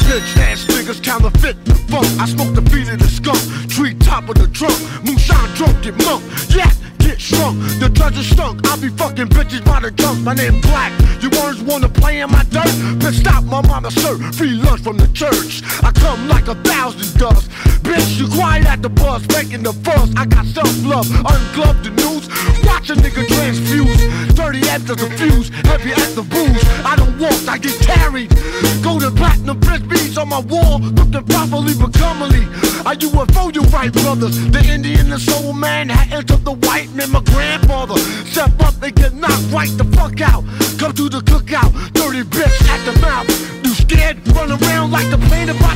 bitch ass niggas counterfeit the funk. I smoke the beat of the skunk, tree top of the trunk. Moonshine drunk, get monk, yeah, get shrunk. The judge is stunk, I be fucking bitches by the junk. My name Black, you words wanna play in my dirt? Bitch stop, my mama serve free lunch from the church. I come like 1,000 does. Bitch, you quiet at the bus, making the fuss. I got self-love, unglove the news. Watch a nigga transfuse. Dirty after the fuse, heavy at the booze. I don't walk, I get carried. Golden platinum frisbees on my wall, looking properly but comely. I U.F.O, you Wright Brothers. The Indian and soul man had entered the white man, my grandfather. Step up and get knocked right the fuck out. Come to the cookout, dirty bitch at the mouth. You scared? Run around like the plane of